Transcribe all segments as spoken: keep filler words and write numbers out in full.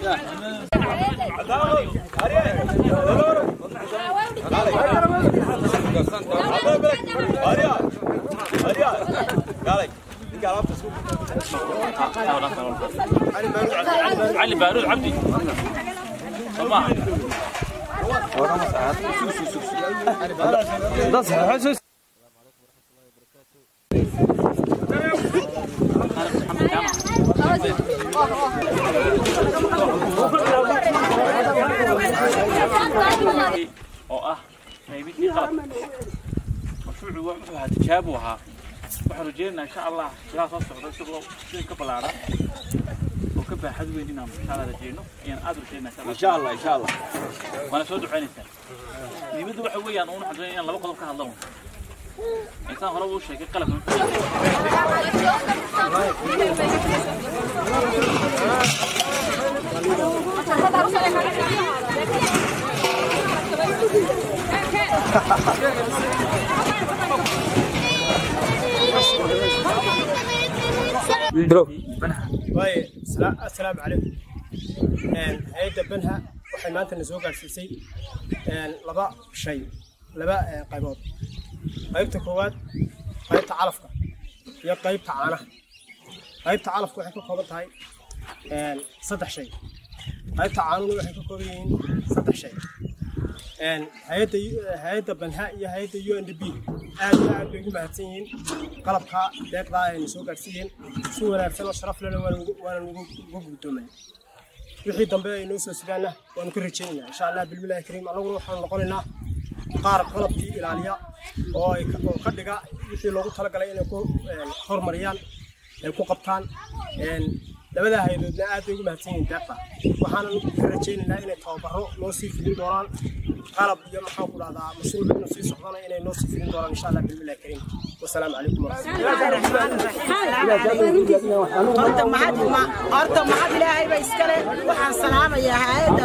علي بارود عبدي صباح oo ah qaybtii qalab mashruucu wuxuu ahaa tijaabo ahaa waxaan rajeynaynaa insha Allah ilaa soo socdo isagoo sidii ka balaaran oo ka baaxad weyn inaan insha Allah rajeyno in aad rajeynaynaa insha Allah insha Allah wana soo duceynaysaa nimaddu waxa weeyaan oo waxaan rajeynayaa in laba qodob ka hadlano intaan hore uu sheegay qalabka برو واي السلام عليكم هيدا بنها waxay maanta na soo gaarsiisay een laba shay laba qaybood qaybta koowaad qaybta calafka iyo qaybta caanaha qaybta calafka waxay ka kooban tahay een saddex shay qaybta caanuhu waxay ka kooban yihiin saddex shay een hay'adda hay'adda banha iyo hay'adda U N D P aad iyo aad bay ugu mahadsan yihiin qalabka deeqda ay soo gaarsiiyeen si wanaagsan oo sharaf leh waan ugu guddoomay wixii dambe ay noo soo sidaana waan ku rajeynayaa insha Allah bilbilaahi kariim anaguna waxaan noqonaynaa qaar qalabkii ilaaliya oo ay ka dhiga wixii loogu talagalay inay ku horumariyaan ay ku qabtaan een labada hay'adoodna aad bay ugu mahadsan yihiin deeqda waxaan ku rajeynaynaa inay tababaro loo sii fidin doonaan qalab iyo maxaa ku dhacdaa masuuliyad inuu sii socdana inay noo sii fidin doonaan insha Allah bilbilaahi kariim والسلام عليكم ورحمة الله horta maxad ma horta maxad ilaahay bay iskale waxaan salaamayaa hay'adda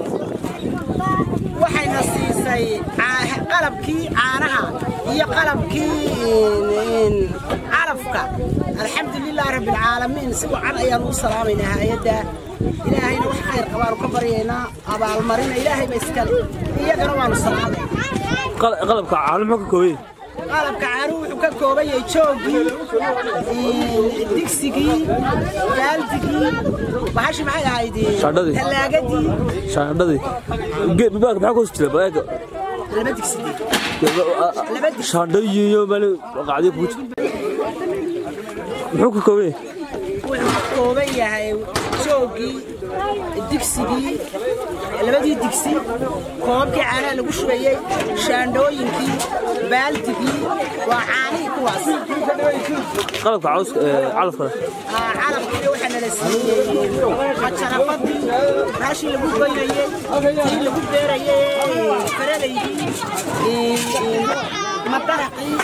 waxayna siisay qalabkii caanaha iyo qalabkii calafka alxamdulillaah rabbil caalamiin si wacan ayaan u salaamaynaa hay'adda ilaahayna wax khayr qabaan ka baryaynaa abaalmarina ilaahay bay iskale iyagana waanu salaamaynaa qalabka caanuhu ka kooban qalabka caanuhu wuxuu ka kooban yahay joogii digsigii baaldigii bahashi maxay ahayd talaagadii shaandadii geed baag maxaa ku jira baag laba digsi laba digsi shaandadii iyo meel qacdi ku jira muxuu ka kooban yahay wuxuu ka kooban yahay joogii digsigii labadii digsi koobkii caanaha lagu shubayay shaandooyinkii baaldigii waa caanihii kuwaas qalabka cawska calafka calafkii waxaa nala siiyey majarafadii raashii lagu goynayey tii lagu beerayey faradaydii madaraqii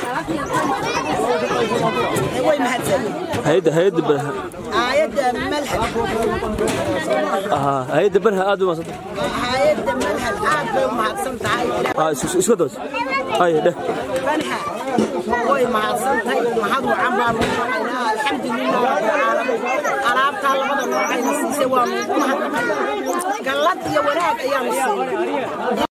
way mahadsanyiin hay'adda hay'adda barha hay'adda malhad aha hay'adda barha aad u mahadsan hay'adda malhad aad bay u mahadsan tahay ah isku doos hay dheh banha way mahadsan tahay mahad wacan baan u naxaynaa alxamdulillaah rabbil caalamiin alaabta labada nooc ay siisay waa mahad gallad iyo wanaag ayaan siiyay